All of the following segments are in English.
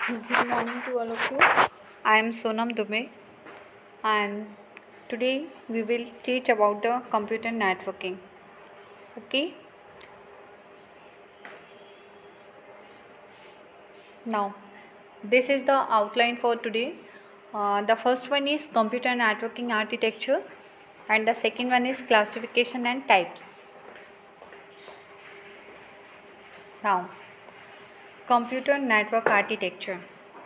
Good morning to all of you. I am Sonam Dubey and today we will teach about the computer networking. Okay. Now this is the outline for today. The first one is computer networking architecture and the second one is classification and types. Now computer network architecture.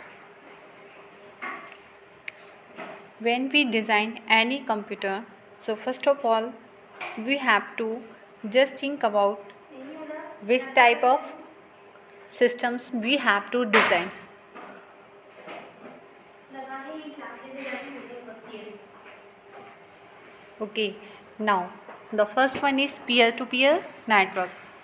When we design any computer, so first of all we have to just think about which type of systems we have to design. Okay, now the first one is peer-to-peer network.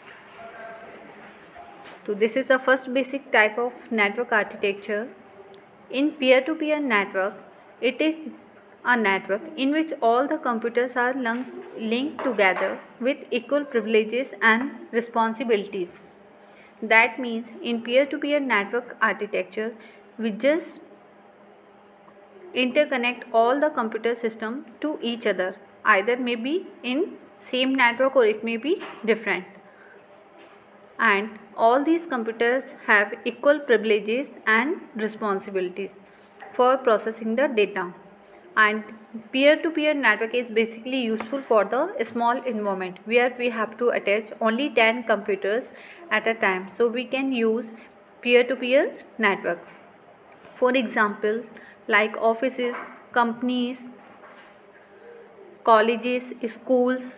So this is the first basic type of network architecture. In peer-to-peer network, it is a network in which all the computers are linked together with equal privileges and responsibilities. That means in peer-to-peer network architecture, we just interconnect all the computer system to each other. Either may be in same network or it may be different. And all these computers have equal privileges and responsibilities for processing the data. And peer-to-peer network is basically useful for the small environment where we have to attach only 10 computers at a time. So we can use peer-to-peer network. For example, like offices, companies, colleges, schools.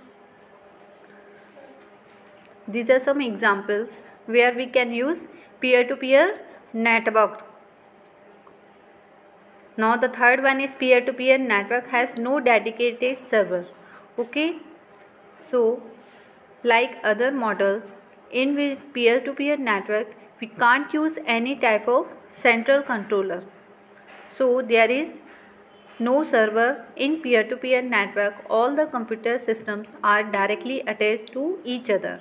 These are some examples where we can use peer-to-peer network. Now the third one is peer-to-peer network has no dedicated server. Okay. So like other models, in peer-to-peer network we can't use any type of central controller. So there is no server in peer-to-peer network. All the computer systems are directly attached to each other.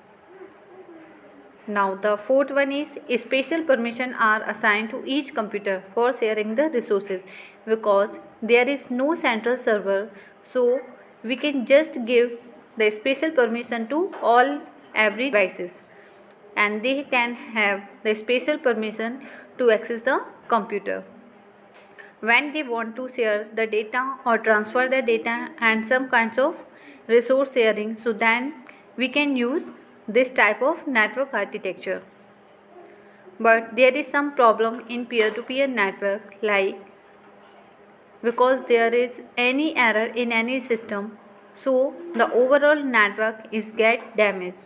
Now the fourth one is special permission are assigned to each computer for sharing the resources because there is no central server, so we can just give the special permission to all every devices and they can have the special permission to access the computer when they want to share the data or transfer the data and some kinds of resource sharing. So then we can use this type of network architecture. But there is some problem in peer-to-peer network, like because there is any error in any system, so the overall network is get damaged.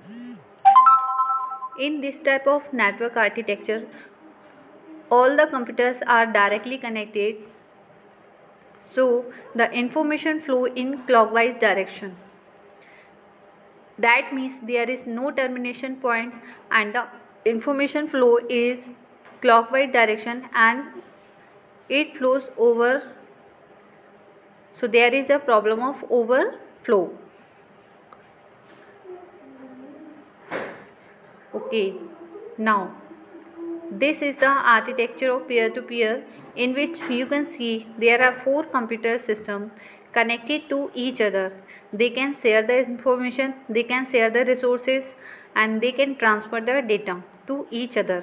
In this type of network architecture, all the computers are directly connected, so the information flow in clockwise direction. That means there is no termination points and the information flow is clockwise direction and it flows over. So there is a problem of overflow. Okay, now this is the architecture of peer-to-peer in which you can see there are 4 computer systems connected to each other. They can share the information, they can share the resources and they can transfer the data to each other.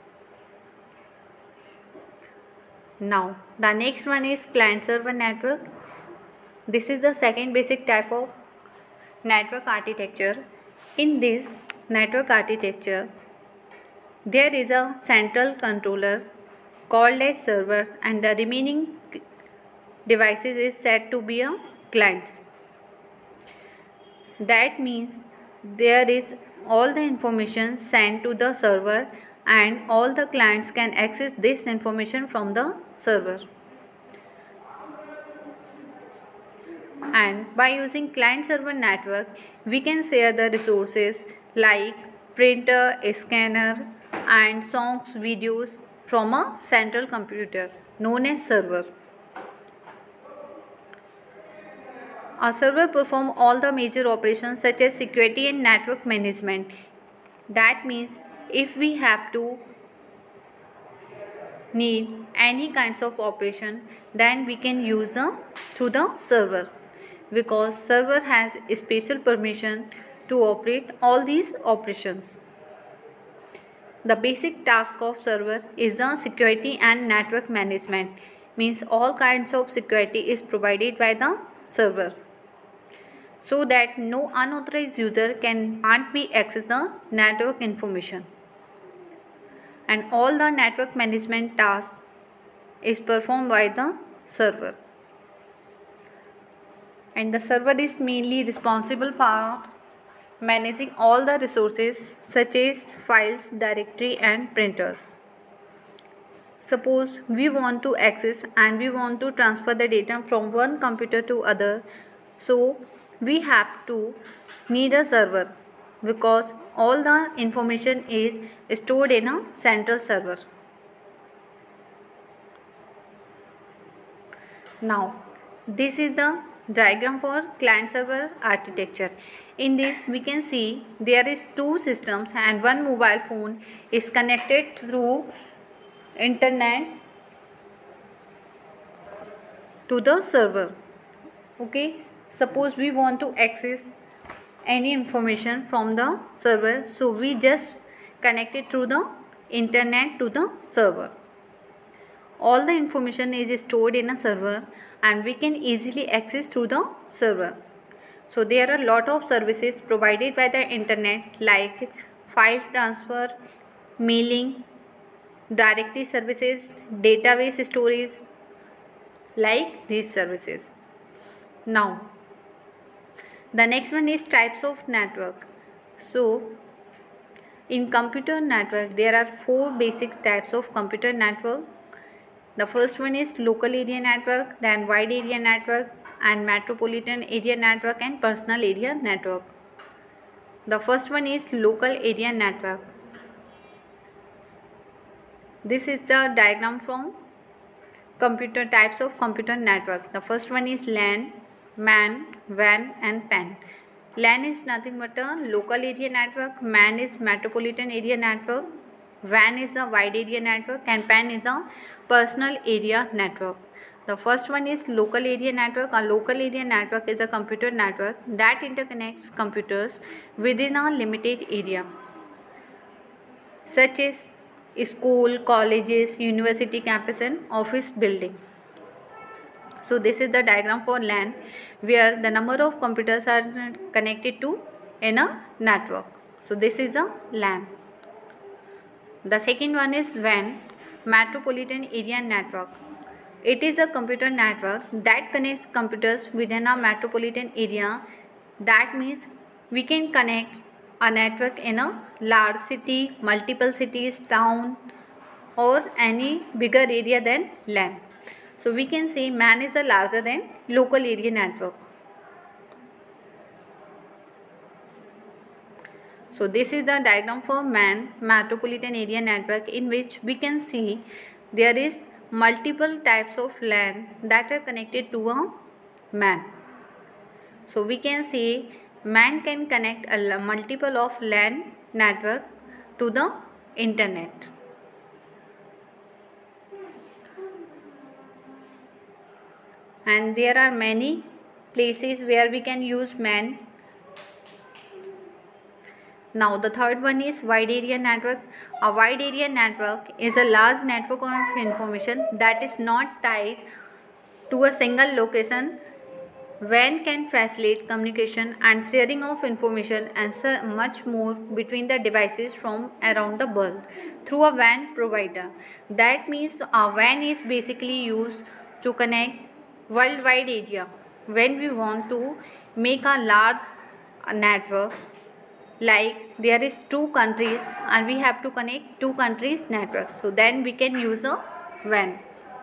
Now the next one is client server network. This is the second basic type of network architecture. In this network architecture, there is a central controller called as server and the remaining devices is said to be a clients. That means there is all the information sent to the server and all the clients can access this information from the server. And by using client server network, we can share the resources like printer, scanner and songs, videos from a central computer known as server. A server performs all the major operations such as security and network management. That means if we have to need any kinds of operation, then we can use through the server, because server has special permission to operate all these operations. The basic task of server is the security and network management, means all kinds of security is provided by the server, so that no unauthorized user can't be access the network information, and all the network management task is performed by the server. And the server is mainly responsible for managing all the resources such as files, directory and printers. Suppose we want to access and we want to transfer the data from one computer to other, so we have to need a server, because all the information is stored in a central server. Now this is the diagram for client server architecture. In this we can see there is two systems and one mobile phone is connected through internet to the server. Okay, suppose we want to access any information from the server, so we just connect it through the internet to the server. All the information is stored in a server and we can easily access through the server. So there are a lot of services provided by the internet like file transfer, mailing, directory services, database storage, like these services. Now the next one is types of network. So in computer network there are four basic types of computer network. The first one is local area network, then wide area network and metropolitan area network and personal area network. The first one is local area network. This is the diagram from computer types of computer network. The first one is LAN, MAN, WAN and PAN. LAN is nothing but a local area network, MAN is metropolitan area network, WAN is a wide area network and PAN is a personal area network. The first one is local area network. A local area network is a computer network that interconnects computers within a limited area, such as school, colleges, university campus and office building. So this is the diagram for LAN, where the number of computers are connected to in a network. So this is a LAN. The second one is WAN, metropolitan area network. It is a computer network that connects computers within a metropolitan area. That means we can connect a network in a large city, multiple cities, town or any bigger area than LAN. So we can say MAN is a larger than local area network. So this is the diagram for MAN, metropolitan area network, in which we can see there is multiple types of LAN that are connected to a MAN. So we can say MAN can connect a multiple of LAN network to the internet. And there are many places where we can use MAN. Now the third one is wide area network. A wide area network is a large network of information that is not tied to a single location. WAN can facilitate communication and sharing of information and so much more between the devices from around the world through a WAN provider. That means a WAN is basically used to connect worldwide area. When we want to make a large network, like there is two countries and we have to connect two countries networks, so then we can use a WAN.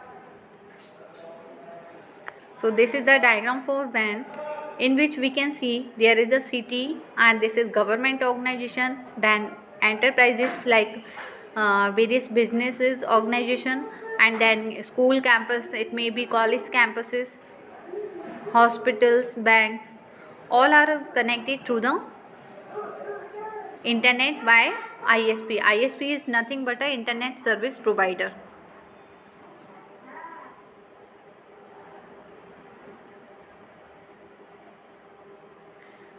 So this is the diagram for WAN, in which we can see there is a city and this is government organization, then enterprises like various businesses organization, and then school campus, it may be college campuses, hospitals, banks, all are connected through the internet by ISP. ISP is nothing but an internet service provider.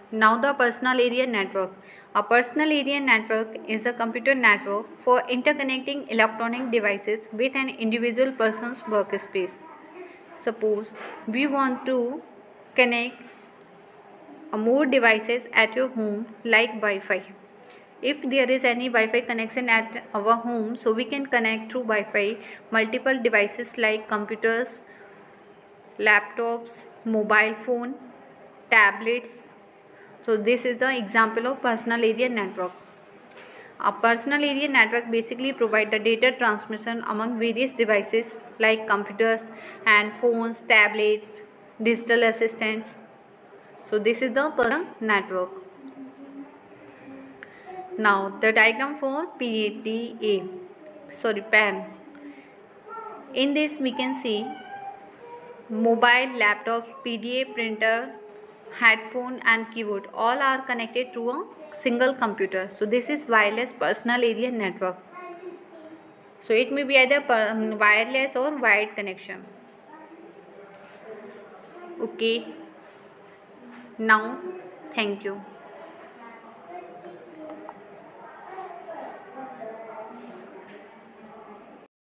Now the personal area network. A personal area network is a computer network for interconnecting electronic devices with an individual person's workspace. Suppose we want to connect more devices at your home like Wi-Fi. If there is any Wi-Fi connection at our home, so we can connect through Wi-Fi multiple devices like computers, laptops, mobile phone, tablets. So this is the example of personal area network. A personal area network basically provides the data transmission among various devices like computers and phones, tablets, digital assistants. So this is the personal network. Now the diagram for PAN. In this we can see mobile, laptop, PDA, printer, headphone and keyboard all are connected to a single computer. So this is wireless personal area network. So it may be either wireless or wired connection. Okay. Now thank you.